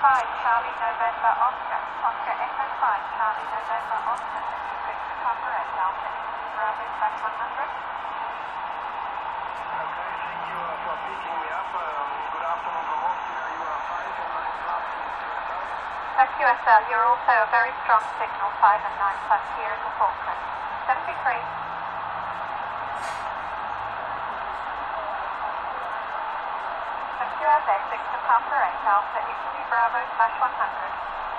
Charlie November Oscar, Oscar Echo 5 Charlie November Oscar, thank you for to Papa Red Alpha Echo Bravo back 100. Okay, thank you for picking me up. Good afternoon from Austria. You are 5 and 9 plus QSL. That's QSL, you're also a very strong signal 5 and 9 plus here in the Falklands. 73. QSL 6 to Papa 8 Alpha Italy Bravo slash 100.